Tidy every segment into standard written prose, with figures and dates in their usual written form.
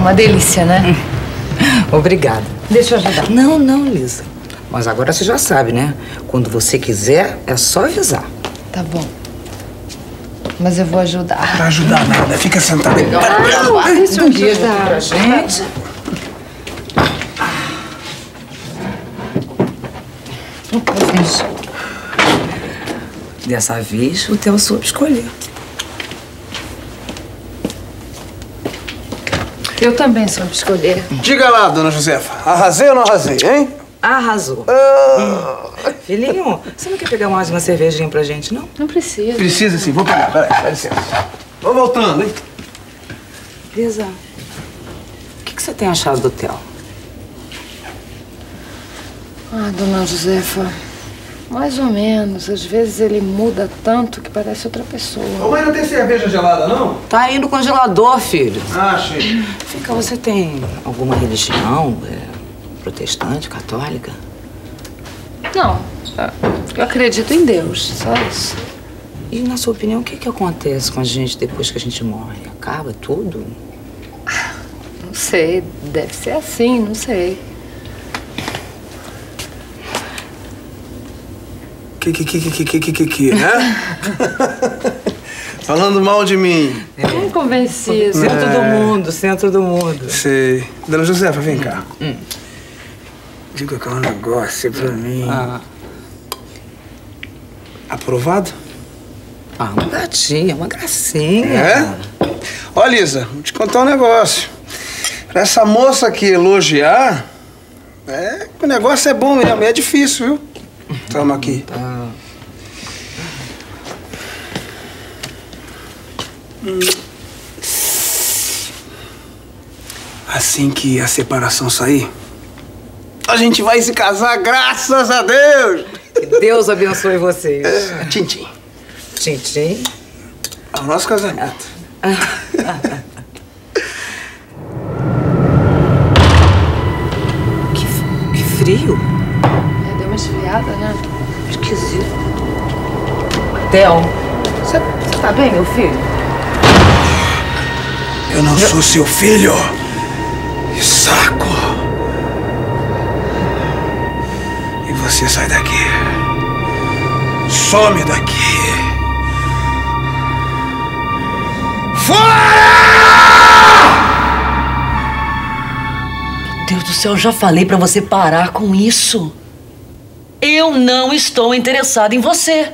uma delícia, né? Obrigada. Deixa eu ajudar. Não, não, Lisa. Mas agora você já sabe, né? Quando você quiser, é só avisar. Tá bom. Mas eu vou ajudar. Pra ajudar nada, fica sentada aí. Não, deixa eu ajudar. Pra gente. Dessa vez, o Theo soube escolher. Eu também soube escolher. Diga lá, dona Josefa, arrasei ou não arrasei, hein? Arrasou. Filhinho, você não quer pegar mais uma cervejinha pra gente, não? Não precisa. Precisa sim, vou pegar, peraí, dá licença. Vou voltando, hein? Lisa, o que você tem achado do Theo? Ah, dona Josefa, mais ou menos. Às vezes ele muda tanto que parece outra pessoa. Ô, mãe, não tem cerveja gelada, não? Tá aí no congelador, filho. Ah, achei. Vem cá, você tem alguma religião? Protestante, católica? Não, eu acredito em Deus, só isso. E, na sua opinião, o que acontece com a gente depois que a gente morre? Acaba tudo? Não sei, deve ser assim, não sei. né? Falando mal de mim. Não convencido. Centro do mundo. Sei. Dona Josefa, vem cá. Diga cá um negócio pra mim. Aprovado? Ah, uma gatinha, uma gracinha. É? Ó, Lisa, vou te contar um negócio. Pra essa moça aqui elogiar, o negócio é bom mesmo, é difícil, viu? Toma aqui. Assim que a separação sair, a gente vai se casar, graças a Deus! Que Deus abençoe vocês. Tchim-tchim. Tchim-tchim. É o nosso casamento. Que frio. Deu uma esfriada, né? Esquisito. Theo, você tá bem, meu filho? Eu não sou seu filho. Que saco. E você sai daqui. Some daqui. Fora! Meu Deus do céu, eu já falei pra você parar com isso. Eu não estou interessada em você.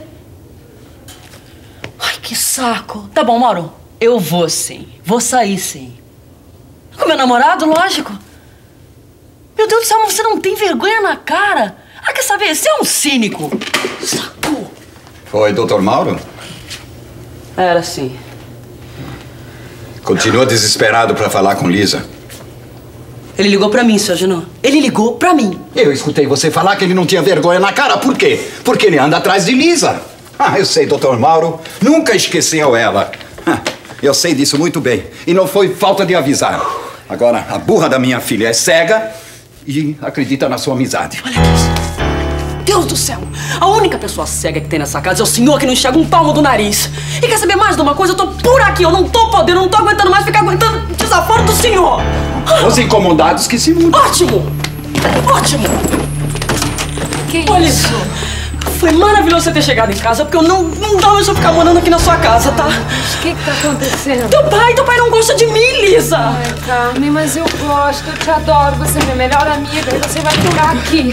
Ai, que saco. Tá bom, Mauro. Eu vou sim. Vou sair sim. Com meu namorado, lógico. Meu Deus do céu, mas você não tem vergonha na cara? Ah, quer saber? Você é um cínico. Saco. Foi, Dr. Mauro? Era sim. Continua desesperado pra falar com Lisa. Ele ligou pra mim, Sr. Junô. Ele ligou pra mim. Eu escutei você falar que ele não tinha vergonha na cara. Por quê? Porque ele anda atrás de Lisa. Ah, eu sei, Dr. Mauro. Nunca esqueceu ela. Eu sei disso muito bem. E não foi falta de avisar. Agora, a burra da minha filha é cega e acredita na sua amizade. Olha aqui. Deus do céu! A única pessoa cega que tem nessa casa é o senhor que não enxerga um palmo do nariz. E quer saber mais de uma coisa? Eu tô por aqui. Eu não tô podendo, não tô aguentando mais ficar aguentando o desaforo do senhor. Os incomodados que se mudam. Ótimo! Ótimo! Que Olha isso? Foi maravilhoso você ter chegado em casa, porque eu não dá mais pra ficar morando aqui na sua casa, tá? O que tá acontecendo? Teu pai não gosta de mim, Lisa! Ai, Carmen, mas eu gosto, eu te adoro, você é minha melhor amiga e você vai ficar aqui.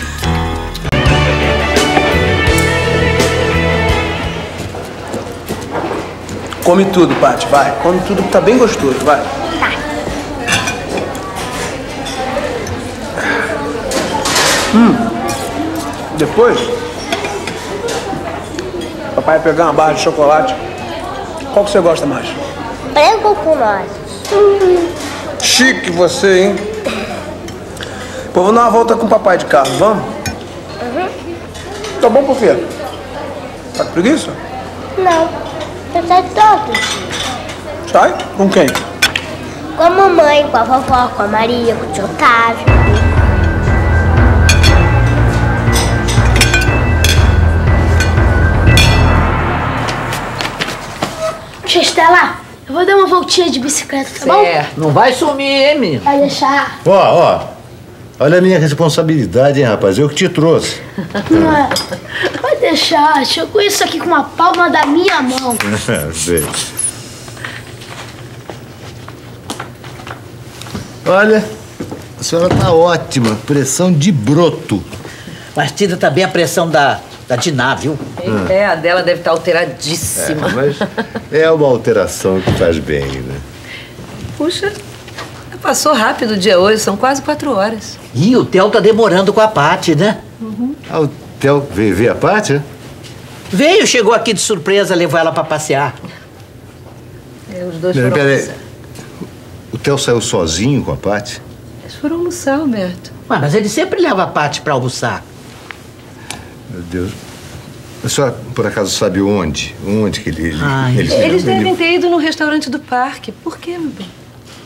Come tudo, Paty, vai. Come tudo que tá bem gostoso, vai. Depois, papai vai pegar uma barra de chocolate. Qual que você gosta mais? Branco com nozes. Chique você, hein? Pô, vamos dar uma volta com o papai de carro, vamos? Tá bom por quê? Tá com preguiça? Não, eu sai todo. Sai? Com quem? Com a mamãe, com a vovó, com a Maria, com o tio Otávio. Tia Estela, Eu vou dar uma voltinha de bicicleta, tá bom? Não vai sumir, hein, menino? Vai deixar. Ó. Olha a minha responsabilidade, hein, rapaz? Eu que te trouxe. Vai deixar. Chegou isso aqui com uma palma da minha mão. Sei. Olha, a senhora tá ótima. Pressão de broto. Mas tira também a pressão da Diná, viu? A dela deve estar alteradíssima. Mas é uma alteração que faz bem, né? Puxa, passou rápido o dia hoje, são quase 4 horas. Ih, o Theo tá demorando com a Paty, né? Ah, o Theo veio ver a Paty? Veio, chegou aqui de surpresa, levou ela pra passear. Os dois foram Peraí. almoçar. O Theo saiu sozinho com a Paty? Eles foram almoçar, Alberto. Ué, mas ele sempre leva a Paty pra almoçar. Meu Deus. A senhora, por acaso, sabe onde? Onde que ele... Eles devem ter ido no restaurante do parque. Por quê, meu bem?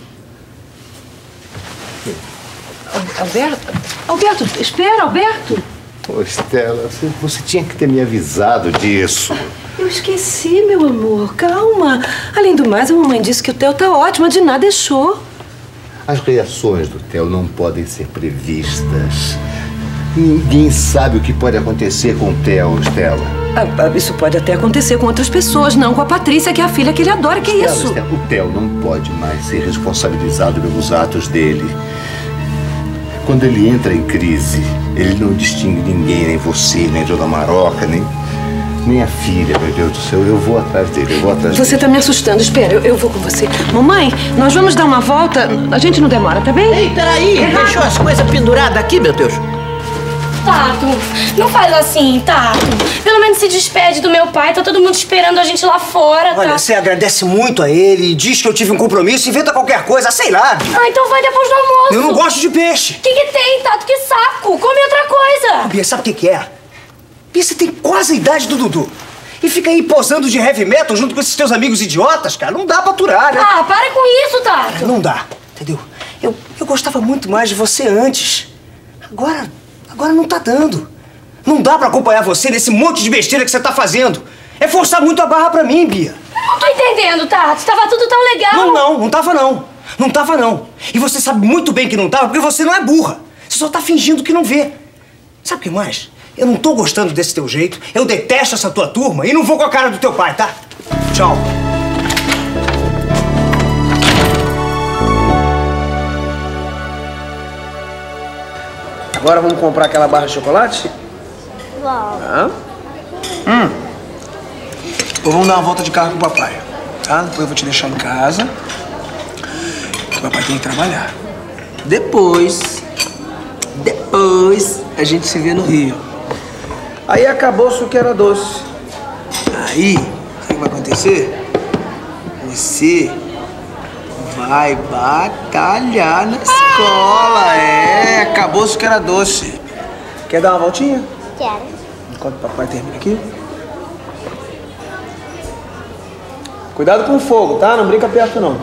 Alberto, espera, Alberto. Ô, Estela, você tinha que ter me avisado disso. Eu esqueci, meu amor. Calma. Além do mais, a mamãe disse que o Theo tá ótimo. A Diná deixou. As reações do Theo não podem ser previstas. Ninguém sabe o que pode acontecer com o Theo, Estela. Isso pode até acontecer com outras pessoas, não com a Patrícia, que é a filha que ele adora. Que Estela, isso? Estela, o Theo não pode mais ser responsabilizado pelos atos dele. Quando ele entra em crise, ele não distingue ninguém, nem você, nem Dona Maroca, nem a filha, meu Deus do céu. Eu vou atrás dele, Você tá me assustando. Espera, eu vou com você. Mamãe, nós vamos dar uma volta. A gente não demora, tá bem? Ei, peraí, deixou as coisas penduradas aqui, meu Deus. Tato, não faz assim, Tato. Pelo menos se despede do meu pai. Tá todo mundo esperando a gente lá fora, tá? Olha, você agradece muito a ele, diz que eu tive um compromisso, inventa qualquer coisa, sei lá. Ah, então vai depois do almoço. Eu não gosto de peixe. O que tem, Tato? Que saco. Come outra coisa. Bia, sabe o que é? Bia, você tem quase a idade do Dudu. E fica aí posando de heavy metal junto com esses teus amigos idiotas, cara. Não dá pra aturar, né? Ah, para com isso, Tato. Não dá, entendeu? Eu gostava muito mais de você antes. Agora não tá dando. Não dá pra acompanhar você nesse monte de besteira que você tá fazendo. É forçar muito a barra pra mim, Bia. Não tô entendendo, Tato. Tava tudo tão legal. Não tava não. Não tava não. E você sabe muito bem que não tava porque você não é burra. Você só tá fingindo que não vê. Sabe o que mais? Eu não tô gostando desse teu jeito. Eu detesto essa tua turma e não vou com a cara do teu pai, tá? Tchau. Agora vamos comprar aquela barra de chocolate? Vamos. Ou vamos dar uma volta de carro com o papai, tá? Depois eu vou te deixar em casa. O papai tem que trabalhar. Depois a gente se vê no Rio. Aí acabou-se o que era doce. Aí, sabe o que vai acontecer? Você vai batalhar na escola, acabou-se o que era doce. Quer dar uma voltinha? Quero. Enquanto o papai termina aqui. Cuidado com o fogo, tá? Não brinca perto, não.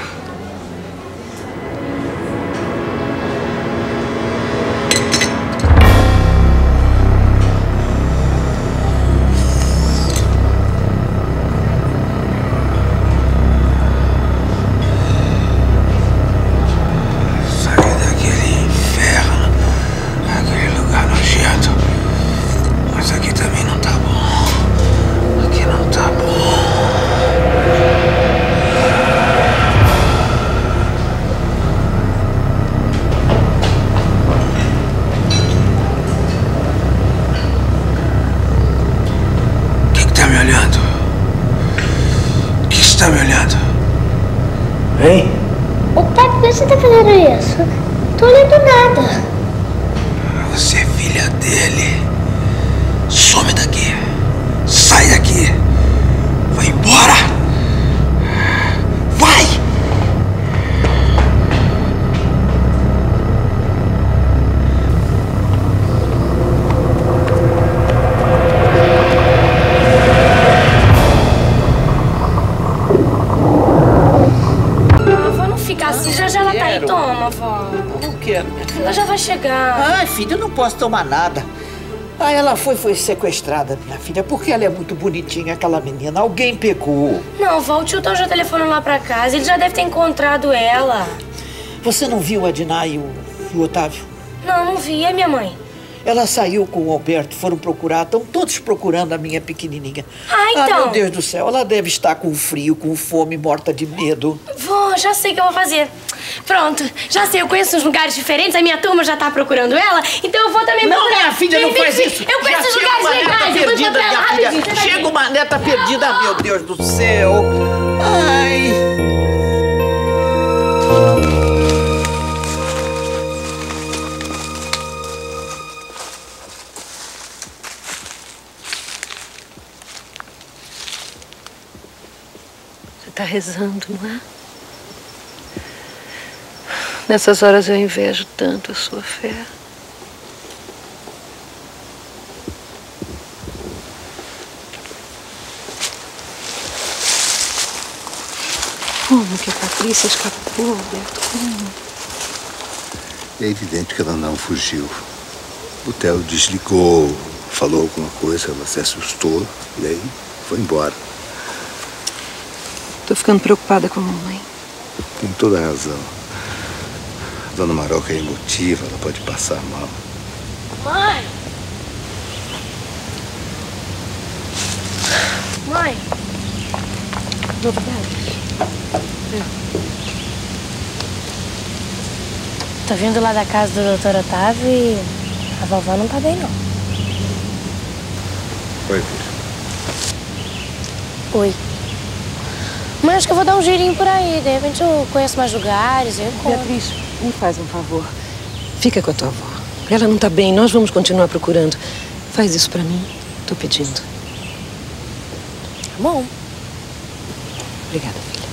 Tá me olhando? Hein? Ô pai, por que você tá fazendo isso? Tô olhando nada. Você é filha dele. Some daqui. Sai daqui. Vai embora. Vai! Já ela tá aí, toma, vó. Não quero. Ela já vai chegar. Ai, filho, eu não posso tomar nada. Ah, ela foi sequestrada, minha filha, porque ela é muito bonitinha, aquela menina. Alguém pegou. Não, vó, o tio Tom já telefonou lá pra casa. Ele já deve ter encontrado ela. Você não viu a Diná e o Otávio? Não, não vi. E a minha mãe? Ela saiu com o Alberto, foram procurar, estão todos procurando a minha pequenininha. Ah, então. Ah, meu Deus do céu, ela deve estar com frio, com fome, morta de medo. Vó, já sei o que eu vou fazer. Pronto, já sei, eu conheço uns lugares diferentes, a minha turma já tá procurando ela, então eu vou também procurar. Não, minha filha, não faz isso. Eu conheço os lugares legais, eu vou encontrar ela rapidinho. Chega uma neta perdida, meu Deus do céu. Ai... Tá rezando, não é? Nessas horas eu invejo tanto a sua fé. Como que a Patrícia escapou, Alberto? Como? É evidente que ela não fugiu. O Theo desligou, falou alguma coisa, ela se assustou e aí foi embora. Tô ficando preocupada com a mamãe. Tem toda a razão. A Dona Maroca é emotiva, ela pode passar mal. Mãe! Mãe! Novidades? Tô vindo lá da casa do Dr. Otávio e a vovó não tá bem, não. Oi, filho. Oi. Mãe, acho que eu vou dar um girinho por aí. De repente eu conheço mais lugares, eu encontro. Beatriz, me faz um favor. Fica com a tua avó. Ela não tá bem, nós vamos continuar procurando. Faz isso pra mim. Tô pedindo. Tá bom. Obrigada, filha.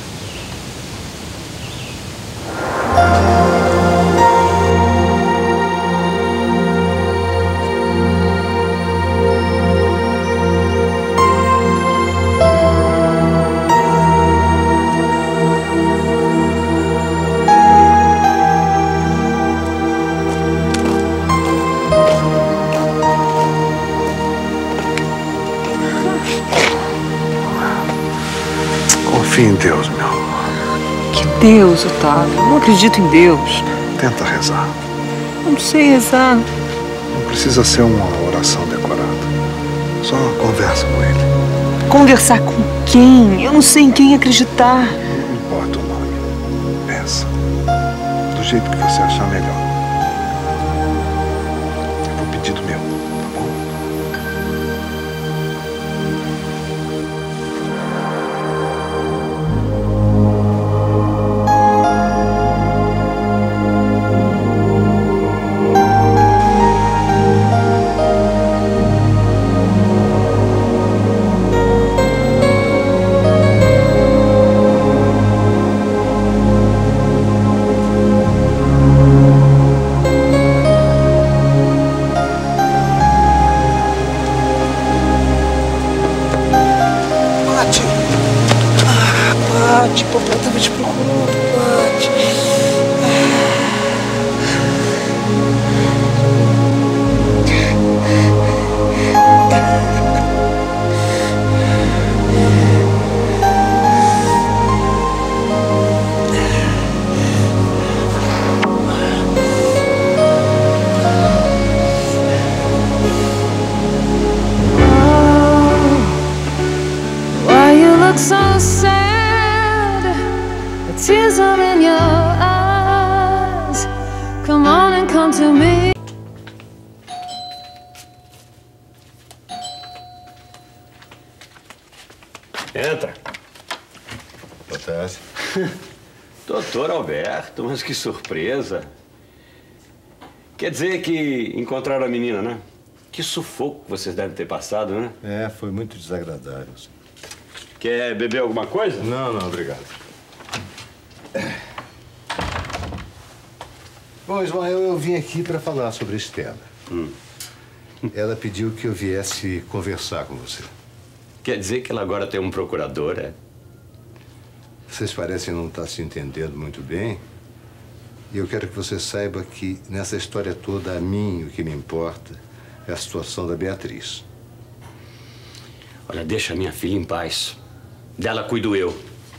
Confia em Deus, meu amor. Que Deus, Otávio? Eu não acredito em Deus. Tenta rezar. Eu não sei rezar. Não precisa ser uma oração decorada. Só conversa com ele. Conversar com quem? Eu não sei em quem acreditar. Não importa o nome. Pensa. Do jeito que você achar melhor. É um pedido meu, tá bom? Paty, papai tava te procurando, Paty. Why you look so sad? The tears are in your eyes. Come on and come to me. Entra. Boa tarde. Doutor Alberto, mas que surpresa. Quer dizer que encontraram a menina, né? Que sufoco vocês devem ter passado, né? É, foi muito desagradável. Quer beber alguma coisa? Não, não, obrigado. Bom, Ismael, eu vim aqui para falar sobre a Estela. Ela pediu que eu viesse conversar com você. Quer dizer que ela agora tem um procurador, é? Vocês parecem não estar se entendendo muito bem. E eu quero que você saiba que nessa história toda, a mim o que me importa é a situação da Beatriz. Olha, deixa a minha filha em paz. Dela cuido eu.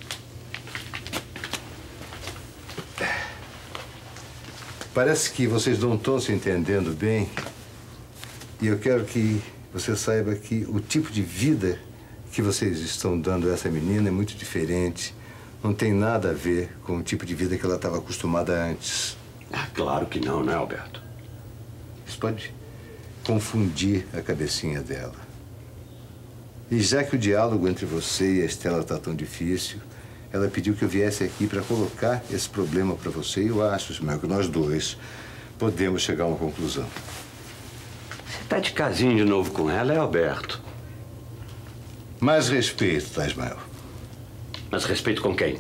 Parece que vocês não estão se entendendo bem. E eu quero que você saiba que o tipo de vida que vocês estão dando a essa menina é muito diferente. Não tem nada a ver com o tipo de vida que ela estava acostumada antes. Ah, claro que não, né, Alberto? Isso pode confundir a cabecinha dela. E já que o diálogo entre você e a Estela está tão difícil, ela pediu que eu viesse aqui para colocar esse problema para você. E eu acho, Ismael, que nós dois podemos chegar a uma conclusão. Você tá de casinho de novo com ela, é, Alberto? Mais respeito, tá, Ismael? Mas respeito com quem?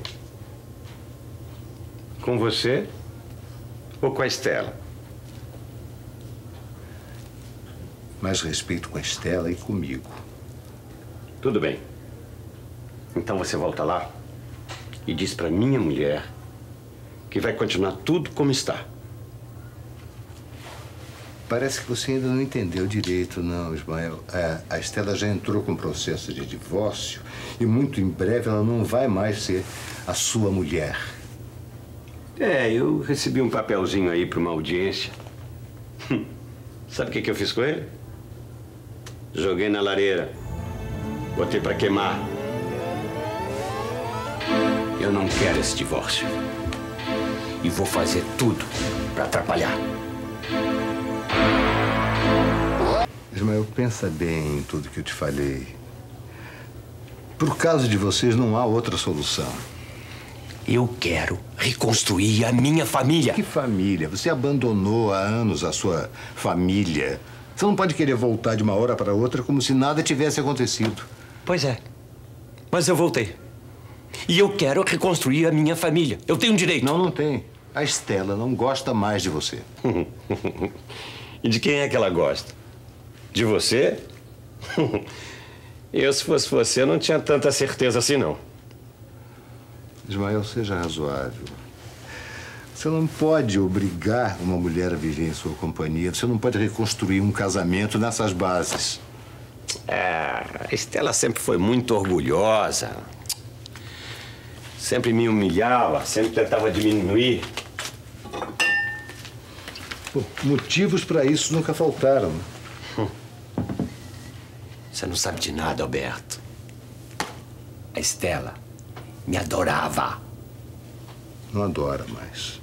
Com você ou com a Estela? Mais respeito com a Estela e comigo. Tudo bem. Então você volta lá e diz pra minha mulher que vai continuar tudo como está. Parece que você ainda não entendeu direito, não, Ismael. A Estela já entrou com processo de divórcio e muito em breve ela não vai mais ser a sua mulher. É, eu recebi um papelzinho aí pra uma audiência. Sabe o que eu fiz com ele? Joguei na lareira. Botei pra queimar. Eu não quero esse divórcio. E vou fazer tudo pra atrapalhar. Ismael, pensa bem em tudo que eu te falei. Por causa de vocês, não há outra solução. Eu quero reconstruir a minha família. Que família? Você abandonou há anos a sua família. Você não pode querer voltar de uma hora para outra como se nada tivesse acontecido. Pois é. Mas eu voltei. E eu quero reconstruir a minha família. Eu tenho um direito. Não, não tem. A Estela não gosta mais de você. E de quem é que ela gosta? De você? Eu, se fosse você, não tinha tanta certeza assim, não. Ismael, seja razoável. Você não pode obrigar uma mulher a viver em sua companhia. Você não pode reconstruir um casamento nessas bases. A Estela sempre foi muito orgulhosa. Sempre me humilhava, sempre tentava diminuir. Pô, motivos para isso nunca faltaram. Você não sabe de nada, Alberto. A Estela me adorava. Não adora mais.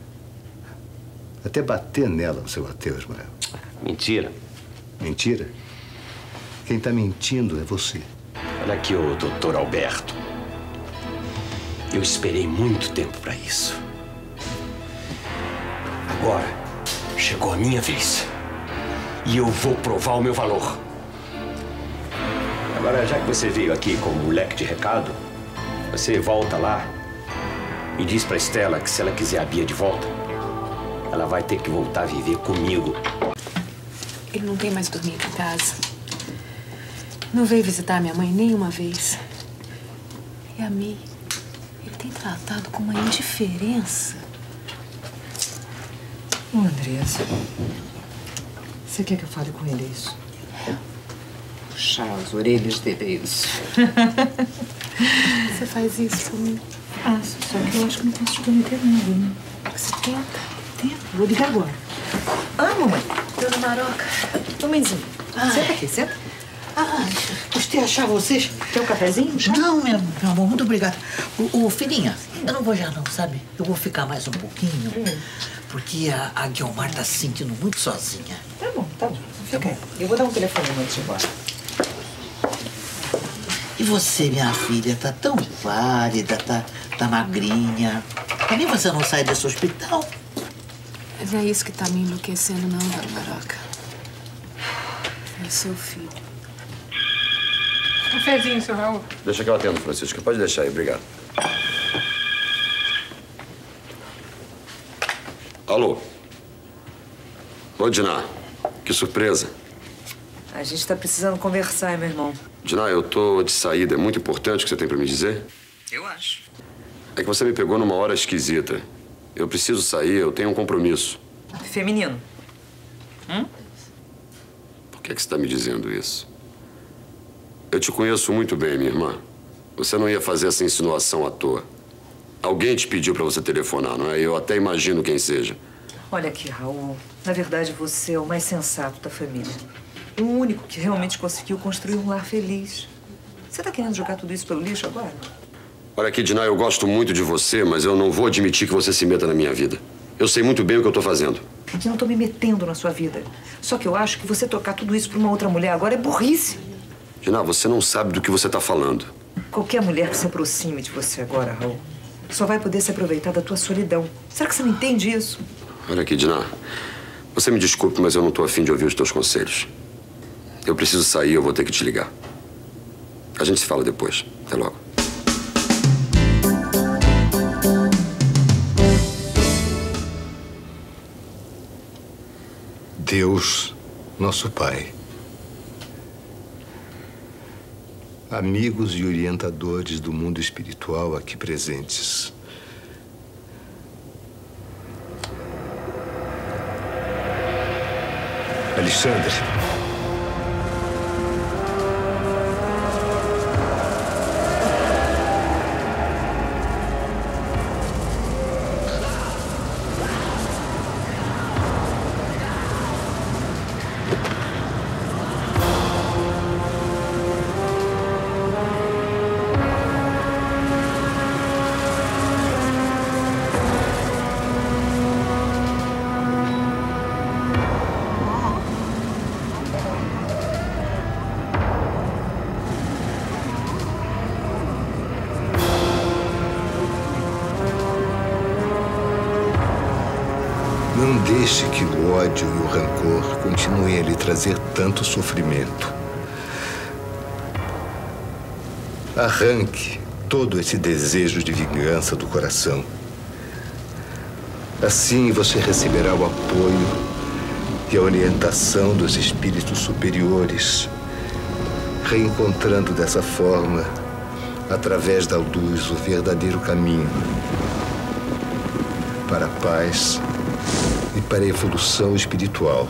Até bater nela você bateu, Ismael. Mentira. Mentira? Quem está mentindo é você. Olha aqui, ô doutor Alberto. Eu esperei muito tempo para isso. Agora chegou a minha vez. E eu vou provar o meu valor. Agora, já que você veio aqui como moleque de recado, você volta lá e diz pra Estela que se ela quiser a Bia de volta, ela vai ter que voltar a viver comigo. Ele não tem mais dormido em casa. Não veio visitar minha mãe nenhuma vez. E a mim, ele tem tratado com uma indiferença. Ô, Andressa, você quer que eu fale com ele isso? Puxar as orelhas dele, é isso. Você faz isso por mim? Faço, só que eu acho que não posso te prometer nada, né? Você tenta? Tenta, vou ligar agora. Ah, mamãe. Dona Maroca. Mãezinho, senta aqui, senta. Gostei de achar vocês. Quer um cafezinho? Já? Não, meu amor, muito obrigado. Filhinha, eu não vou já não, sabe? Eu vou ficar mais um pouquinho, porque a Guiomar tá se sentindo muito sozinha. Tá bom, tá bom. Fica aí. Eu vou dar um telefone antes de ir embora. E você, minha filha, tá tão pálida, tá magrinha. Também você não sai desse hospital? Mas não é isso que tá me enlouquecendo, não, Dona Maroca. É seu filho. Cafezinho, seu Raul. Deixa que eu atendo, Francisca. Pode deixar aí, obrigado. Alô? Oi, Diná. Que surpresa. A gente tá precisando conversar, meu irmão. Diná, eu tô de saída. É muito importante o que você tem pra me dizer? Eu acho. É que você me pegou numa hora esquisita. Eu preciso sair, eu tenho um compromisso. Feminino. que é que você está me dizendo isso? Eu te conheço muito bem, minha irmã. Você não ia fazer essa insinuação à toa. Alguém te pediu para você telefonar, não é? Eu até imagino quem seja. Olha aqui, Raul. Na verdade, você é o mais sensato da família. O único que realmente conseguiu construir um lar feliz. Você tá querendo jogar tudo isso pelo lixo agora? Olha aqui, Diná, eu gosto muito de você, mas eu não vou admitir que você se meta na minha vida. Eu sei muito bem o que eu tô fazendo. Eu não tô me metendo na sua vida. Só que eu acho que você tocar tudo isso pra uma outra mulher agora é burrice. Diná, você não sabe do que você tá falando. Qualquer mulher que se aproxime de você agora, Raul, só vai poder se aproveitar da tua solidão. Será que você não entende isso? Olha aqui, Diná. Você me desculpe, mas eu não tô afim de ouvir os teus conselhos. Eu preciso sair, eu vou ter que te ligar. A gente se fala depois. Até logo. Deus, nosso Pai, amigos e orientadores do mundo espiritual aqui presentes, Alexandre, não deixe que o ódio e o rancor continuem a lhe trazer tanto sofrimento. Arranque todo esse desejo de vingança do coração. Assim você receberá o apoio e a orientação dos espíritos superiores, reencontrando dessa forma, através da luz, o verdadeiro caminho para a paz e para a evolução espiritual.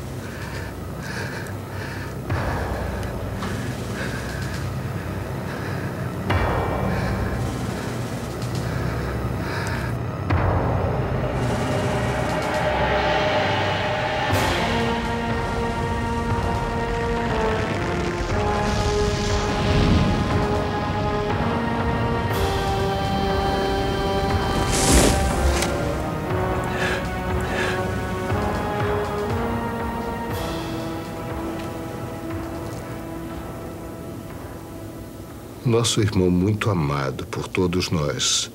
Nosso irmão muito amado por todos nós,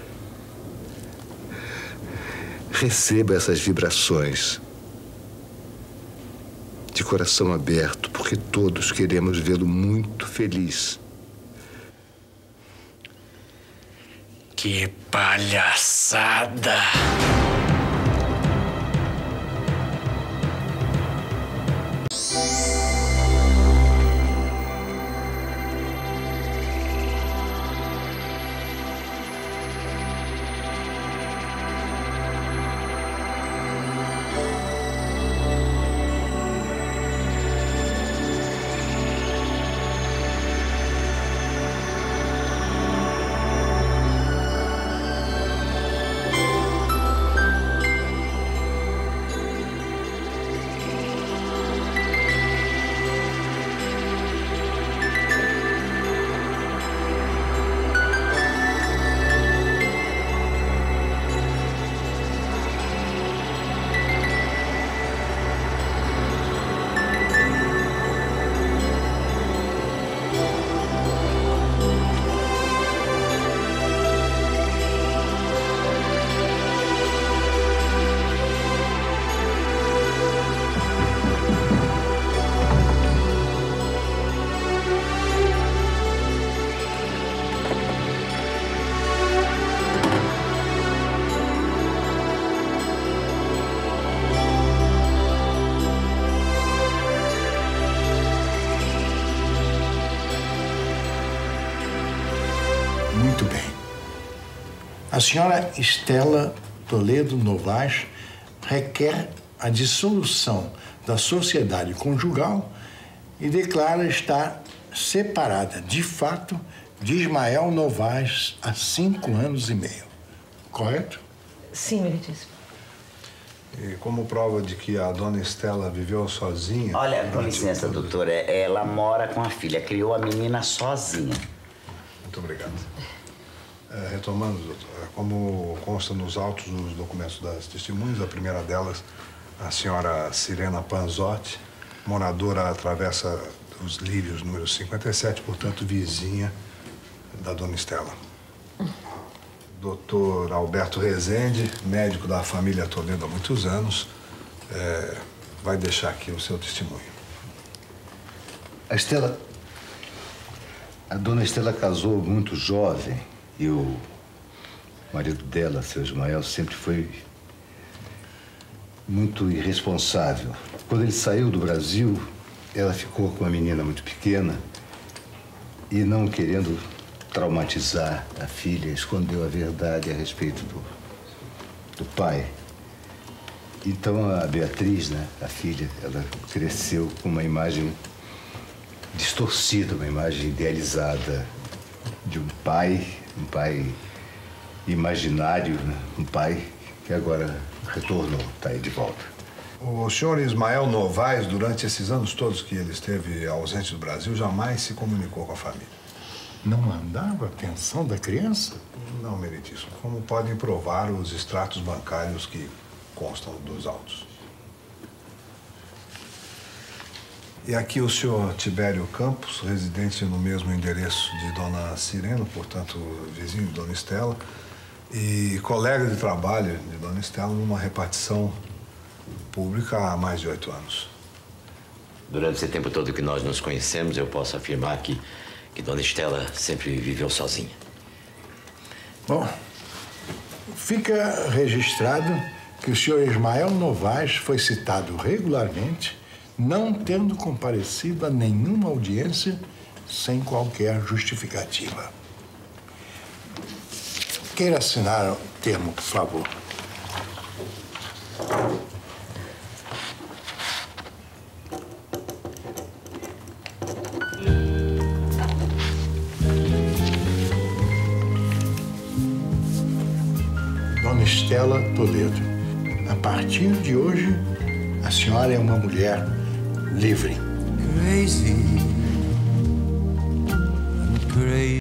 receba essas vibrações de coração aberto, porque todos queremos vê-lo muito feliz. Que palhaçada! Muito bem. A senhora Estela Toledo Novaes requer a dissolução da sociedade conjugal e declara estar separada, de fato, de Ismael Novaes há 5 anos e meio. Correto? Sim, meritíssimo. E como prova de que a dona Estela viveu sozinha... Olha, com licença, doutora, ela mora com a filha, criou a menina sozinha. Muito obrigado. Retomando, doutor, como consta nos autos dos documentos das testemunhas, a primeira delas, a senhora Sirena Panzotti, moradora à Travessa dos Lírios, número 57, portanto, vizinha da dona Estela. Doutor Alberto Rezende, médico da família Toledo há muitos anos, vai deixar aqui o seu testemunho. A dona Estela casou muito jovem e o marido dela, seu Ismael, sempre foi muito irresponsável. Quando ele saiu do Brasil, ela ficou com uma menina muito pequena e, não querendo traumatizar a filha, escondeu a verdade a respeito do pai. Então a Beatriz, né, a filha, ela cresceu com uma imagem distorcida, uma imagem idealizada de um pai imaginário, né? Um pai que agora retornou, está aí de volta. O senhor Ismael Novaes, durante esses anos todos que ele esteve ausente do Brasil, jamais se comunicou com a família. Não mandava a pensão da criança? Não, meritíssimo. Como podem provar os extratos bancários que constam dos autos. E aqui o senhor Tibério Campos, residente no mesmo endereço de dona Sirena, portanto, vizinho de dona Estela, e colega de trabalho de dona Estela numa repartição pública há mais de 8 anos. Durante esse tempo todo que nós nos conhecemos, eu posso afirmar que dona Estela sempre viveu sozinha. Bom, fica registrado que o senhor Ismael Novaes foi citado regularmente, não tendo comparecido a nenhuma audiência sem qualquer justificativa. Queira assinar o termo, por favor. Dona Estela Toledo, a partir de hoje, a senhora é uma mulher livre. Crazy. I'm crazy.